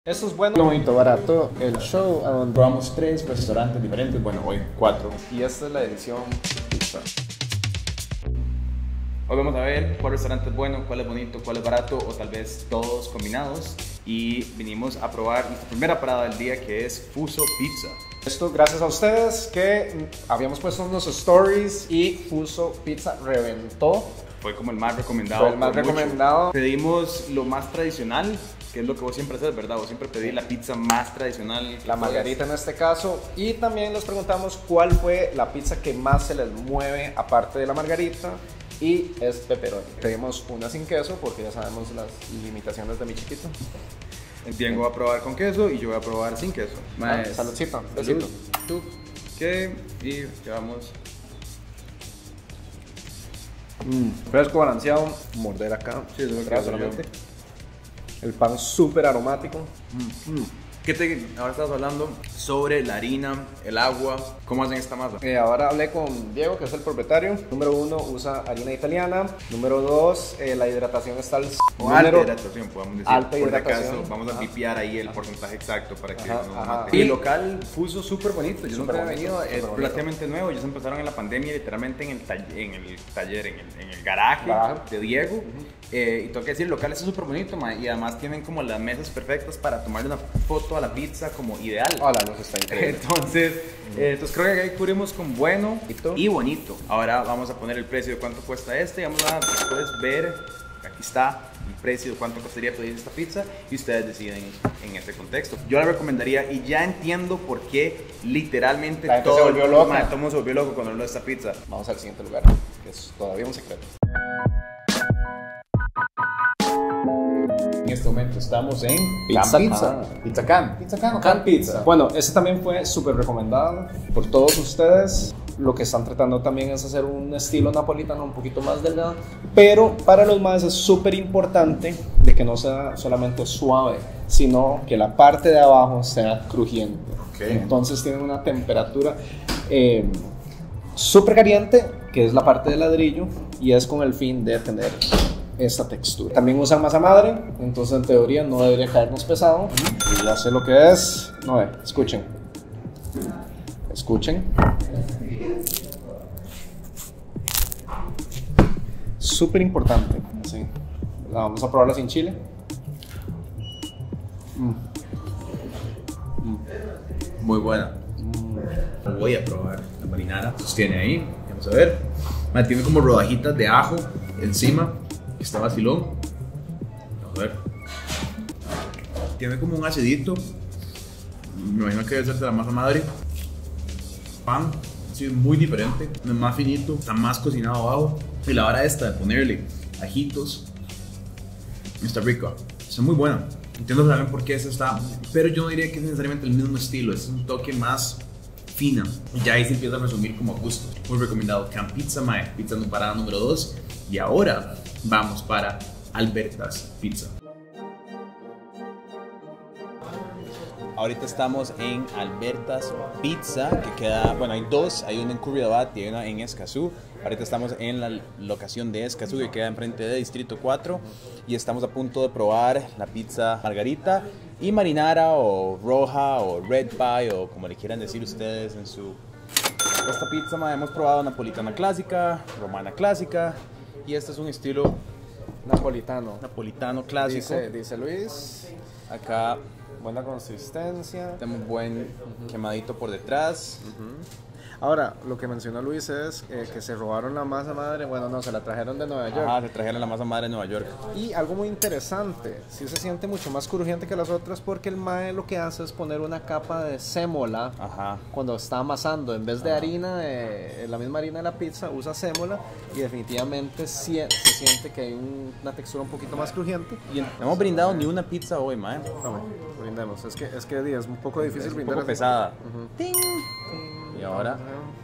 Esto es bueno, bonito, barato, el show a donde Probamos 3 restaurantes diferentes, bueno, hoy 4. y esta es la edición pizza. Hoy vamos a ver cuál restaurante es bueno, cuál es bonito, cuál es barato o tal vez todos combinados. Y vinimos a probar nuestra primera parada del día, que es Fuso Pizza. Esto gracias a ustedes que habíamos puesto unos stories y Fuso Pizza reventó. Fue como el más recomendado. Fue el más recomendado. Pedimos lo más tradicional, que es lo que vos siempre haces, ¿verdad? Vos siempre pedís la pizza más tradicional. La margarita en este caso. Y también les preguntamos cuál fue la pizza que más se les mueve aparte de la margarita. Y es pepperoni. Pedimos una sin queso porque ya sabemos las limitaciones de mi chiquito. Diego va a probar con queso y yo voy a probar sin queso. Saludcita, Salud. besito. ¿Tú qué? Y llevamos. Fresco, balanceado, morder acá. Sí, eso es lo que Gracias, hago yo. solamente. El pan súper aromático. Ahora estás hablando sobre la harina, el agua, ¿cómo hacen esta masa? Ahora hablé con Diego, que es el propietario. Número 1, usa harina italiana. Número 2, la hidratación está al... Alta hidratación, podemos decir. Alta Por si hidratación. acaso, vamos a pipiar ahí el porcentaje exacto para que Ajá, no ajá. mate. Y el local Fuso súper bonito, yo Súper nunca he bonito, venido, súper es bonito. relativamente nuevo. Ellos empezaron en la pandemia literalmente en el taller, en el garaje de Diego. Y tengo que decir, el local está súper bonito, y además tienen como las mesas perfectas para tomarle una foto a la pizza como ideal. Hola, nos está increíble. Entonces creo que ahí cubrimos con bueno ¿Bonito? y bonito. Ahora vamos a poner el precio de cuánto cuesta este y vamos a después ver, aquí está el precio de cuánto costaría pedir esta pizza y ustedes deciden en este contexto. Yo la recomendaría y ya entiendo por qué literalmente La gente todo se volvió loca. todo el mundo se volvió loco cuando habló de esta pizza. Vamos al siguiente lugar, que es todavía un secreto. En este momento estamos en Pizza Can. Pizza Can. Pizza Can o Can Pizza. Bueno, ese también fue súper recomendado por todos ustedes. Lo que están tratando también es hacer un estilo napolitano un poquito más delgado. Pero para los más es súper importante de que no sea solamente suave, sino que la parte de abajo sea crujiente. Okay. Entonces tienen una temperatura súper caliente, que es la parte de ladrillo, y es con el fin de tener esta textura. También usan masa madre, entonces en teoría no debería caernos pesado. Y ya sé lo que es. No, escuchen. Escuchen. Súper importante. Así. Vamos a probarla sin chile. Muy buena. Voy a probar la marinara. Sostiene ahí. Vamos a ver. Tiene como rodajitas de ajo encima. Está vacilón. Vamos a ver. Tiene como un acidito. Me imagino que debe ser de la masa madre. Pan, sí, muy diferente. Es más finito. Está más cocinado abajo. Y la vara esta de ponerle ajitos. Está rico. Está muy buena. Entiendo también por qué esta está. Pero yo no diría que es necesariamente el mismo estilo. Es un toque más fina. Y ya ahí se empieza a resumir como a gusto. Muy recomendado. Can Pizza, mae. Pizza en parada número 2. Y ahora vamos para Alberta's Pizza. Ahorita estamos en Alberta's Pizza, que queda, bueno, hay dos, hay una en Curridabat y hay una en Escazú. Ahorita estamos en la locación de Escazú, que queda enfrente de Distrito 4, y estamos a punto de probar la pizza margarita y marinara o roja o red pie o como le quieran decir ustedes en su... Esta pizza hemos probado napolitana clásica, romana clásica, y este es un estilo napolitano clásico. Dice Luis. Acá Buena consistencia. tenemos buen quemadito por detrás. Ahora, lo que mencionó Luis es que se robaron la masa madre. Bueno, no, se la trajeron de Nueva York. Ajá, se trajeron la masa madre de Nueva York. Y algo muy interesante, sí se siente mucho más crujiente que las otras porque el mae lo que hace es poner una capa de sémola Ajá. cuando está amasando. En vez de harina, la misma harina de la pizza, usa sémola y definitivamente se siente que hay una textura un poquito más crujiente. Y no hemos brindado ni una pizza hoy, mae. Vamos, brindemos. Es que es un poco difícil Es un brindar. poco pesada. ¡Ting! Y ahora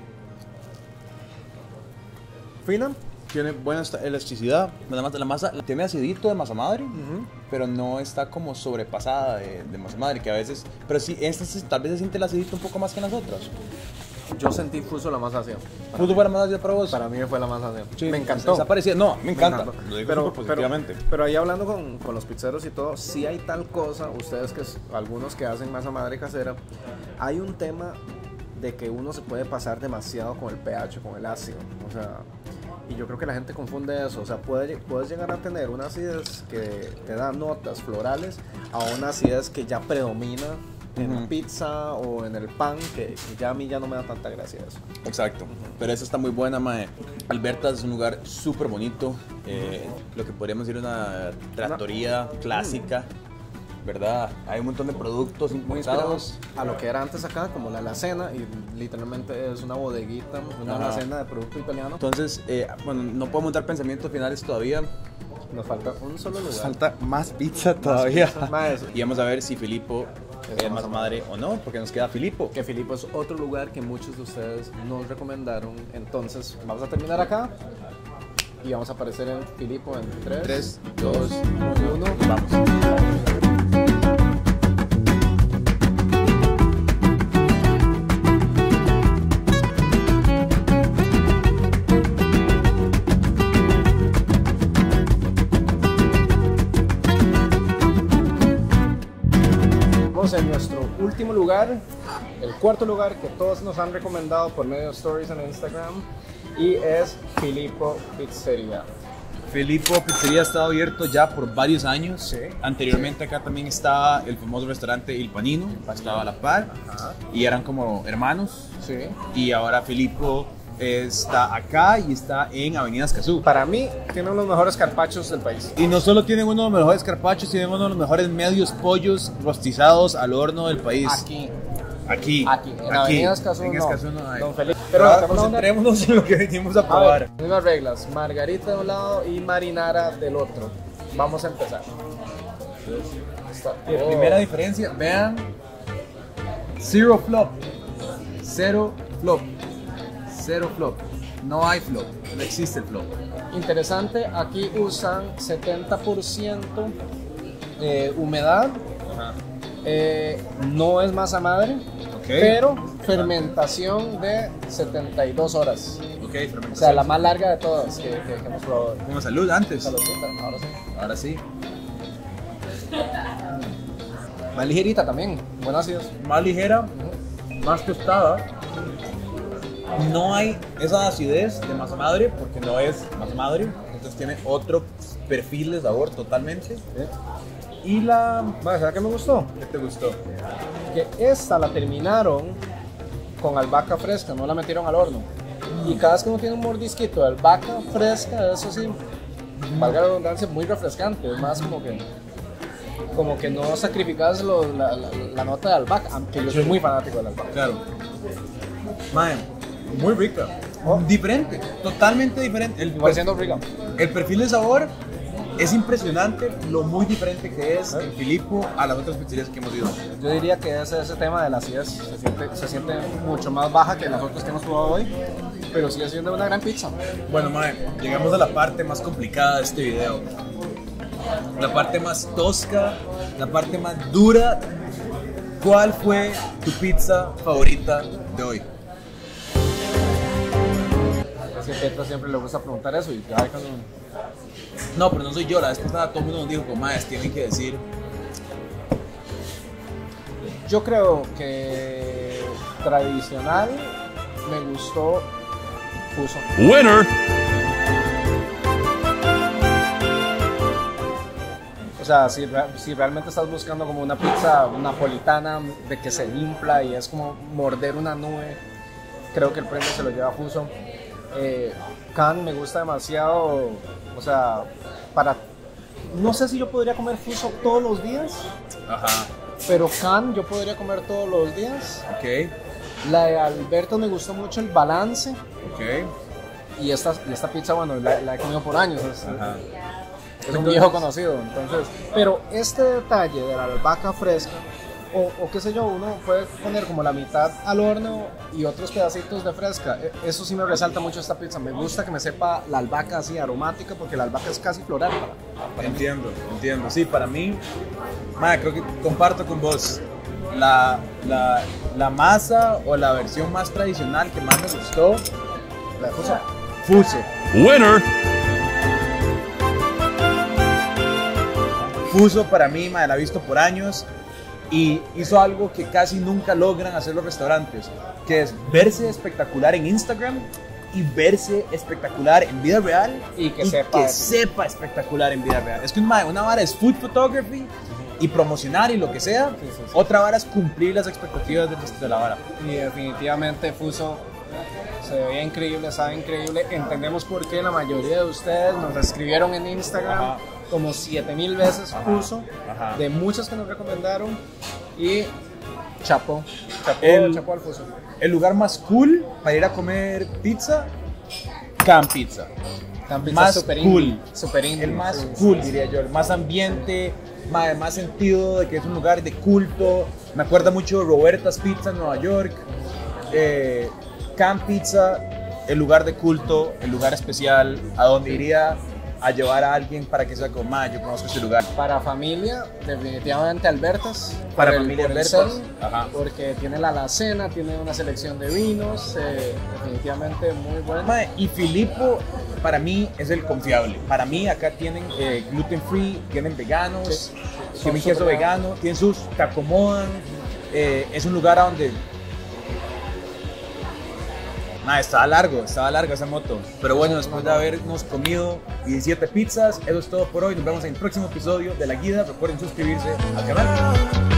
Fina. tiene buena elasticidad. La masa tiene acidito de masa madre, pero no está como sobrepasada de masa madre, que a veces... Pero sí, esta tal vez se siente el acidito un poco más que en las otras. yo sentí Fuso la más ácida. ¿Fuso fue la más ácida para vos? Para mí fue la más ácida. Sí, me encantó. Esa parecía, no, me encanta. encantó. Lo digo Pero, súper positivamente. pero ahí hablando con los pizzeros y todo, sí hay tal cosa, ustedes algunos que hacen masa madre casera, hay un tema de que uno se puede pasar demasiado con el pH, con el ácido. O sea, y yo creo que la gente confunde eso. O sea, puedes llegar a tener una acidez que te da notas florales a una acidez que ya predomina en la pizza o en el pan, que ya a mí ya no me da tanta gracia eso. Exacto, pero esa está muy buena, mae. Alberta es un lugar súper bonito, lo que podríamos decir una trattoria clásica, ¿verdad? Hay un montón de productos Muy importados. inspirados a lo que era antes acá, como la alacena, y literalmente es una bodeguita, una alacena de producto italiano. Entonces, bueno, no podemos dar pensamientos finales todavía. Nos falta un solo lugar. Falta más pizza todavía. pizza, más. Y vamos a ver si Filippo es masa madre o no, porque nos queda Filippo. Que Filippo es otro lugar que muchos de ustedes nos recomendaron. Entonces, vamos a terminar acá y vamos a aparecer en Filippo en 3, 2, 1. Vamos. En nuestro último lugar, el cuarto lugar que todos nos han recomendado por medio de stories en Instagram, y es Filippo Pizzeria. Filippo Pizzeria ha estado abierto ya por varios años. Sí. Anteriormente acá también estaba el famoso restaurante Il Panino, estaba a la par, y eran como hermanos. Sí. Y ahora Filippo está acá y está en Avenida Escazú. Para mí, tiene uno de los mejores carpachos del país. Y no solo tienen uno de los mejores carpachos, tienen uno de los mejores medios pollos rostizados al horno del país. Aquí. En Avenida Escazú En no. Escazú no hay. Don Felipe. Pero Pero ahora concentrémonos en lo que venimos a a probar. ver, mismas reglas. Margarita de un lado y marinara del otro. Vamos a empezar. Primera diferencia, vean. Zero flop. Cero flop. Cero flop. No hay flop. No existe el flop. Interesante, aquí usan 70% humedad. No es masa madre, pero fermentación de 72 horas. Ok, O sea, la más larga de todas que hemos probado. Como salud antes. Saludcita, ahora sí. Ahora sí. Más ligerita también, buenos ácidos. Más ligera, más tostada. No hay esa acidez de masa madre porque no es masa madre. Entonces tiene otro perfil de sabor totalmente. Y la... Bueno, ¿sabes qué me gustó? ¿Qué te gustó? Que esta la terminaron con albahaca fresca, no la metieron al horno. Y cada vez que uno tiene un mordisquito de albahaca fresca, eso sí, valga la redundancia, muy refrescante. Es más como que no sacrificas la nota de albahaca, aunque yo soy muy fanático de la albahaca. Claro. Mae, muy rica. Diferente, totalmente diferente. Igual siendo rica. El perfil de sabor es impresionante lo muy diferente que es en Filippo a las otras pizzerías que hemos ido. Yo diría que ese tema de la acidez se siente mucho más baja que las otras que hemos probado hoy, pero sigue siendo una gran pizza. Bueno, mae, llegamos a la parte más complicada de este video. La parte más tosca, la parte más dura. ¿Cuál fue tu pizza favorita de hoy? Es que a Petra siempre le gusta preguntar eso y ya cuando... No, pero no soy yo, la vez pasada todo el mundo nos dijo, como maes, tienen que decir. Yo creo que tradicional me gustó Fuso. Winner. O sea, si realmente estás buscando como una pizza napolitana de que se infla y es como morder una nube, creo que el premio se lo lleva Fuso. Can me gusta demasiado, o sea, no sé si yo podría comer Fuso todos los días, Ajá. pero Can yo podría comer todos los días. Ok. La de Alberto me gustó mucho el balance. Ok. Y esta pizza, bueno, la he comido por años. Ajá. Es un viejo conocido, entonces. Pero este detalle de la albahaca fresca, o qué sé yo, uno puede poner como la mitad al horno y otros pedacitos de fresca. Eso sí me resalta mucho esta pizza. Me gusta que me sepa la albahaca así aromática, porque la albahaca es casi floral para mí. Entiendo. Sí, para mí, madre, creo que comparto con vos. La La masa o la versión más tradicional que más me gustó, La de Fuso. Fuso. Winner. Fuso para mí, la he visto por años y hizo algo que casi nunca logran hacer los restaurantes, que es verse espectacular en Instagram y verse espectacular en vida real Y que sepa. sepa espectacular en vida real. Es que una vara es food photography y promocionar y lo que sea, Sí, sí, sí. otra vara es cumplir las expectativas de la vara. Y definitivamente Fuso se veía increíble, sabe increíble. Entendemos por qué la mayoría de ustedes nos escribieron en Instagram Ajá. como 7000 veces Ajá. Fuso, Ajá. de muchos que nos recomendaron. Y chapó chapó al Fuso. El lugar más cool para ir a comer pizza, Can Pizza. Más Super cool. indie, super indie. El más Sí, cool, sí, diría yo, el más ambiente, más sentido de que es un lugar de culto. Me acuerda mucho de Roberta's Pizza en Nueva York. Can Pizza, el lugar de culto, el lugar especial, a donde iría a llevar a alguien para que sea como, yo conozco este lugar. Para familia, definitivamente Albertas. Para por familia por el Albertas. sol, Ajá. porque tiene la alacena, tiene una selección de vinos, definitivamente muy bueno. Y Filippo, para mí, es el confiable. Para mí, acá tienen gluten free, tienen veganos, Sí. tienen Son queso súper vegano, tienen sus, te acomodan. Es un lugar a donde... estaba largo esa moto. Pero bueno, después de habernos comido 17 pizzas, eso es todo por hoy. Nos vemos en el próximo episodio de La Guida. Recuerden suscribirse al canal.